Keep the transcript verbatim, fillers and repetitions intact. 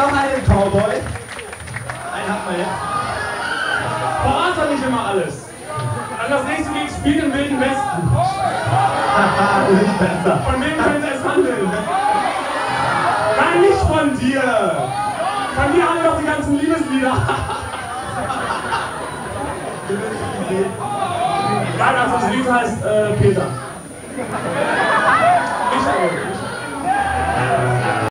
einen Cowboy. Einen hat man jetzt. Verrat doch nicht immer alles. Dann das nächste Lied spielt im Wilden Westen. Haha, das ist besser. Von wem könnte es handeln? Nein, nicht von dir! Von dir haben wir doch die ganzen Liebeslieder. Nein, also das Lied heißt äh, Peter. Ich,